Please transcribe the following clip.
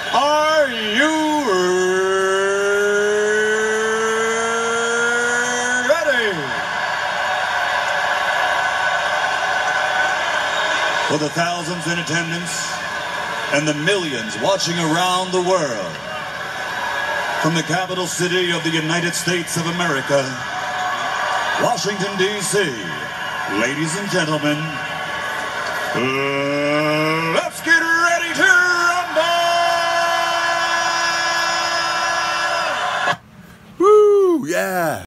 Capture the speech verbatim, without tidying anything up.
Are you ready? For the thousands in attendance and the millions watching around the world, from the capital city of the United States of America, Washington, D C, ladies and gentlemen, uh, let's get ready to rumble! Woo, yeah.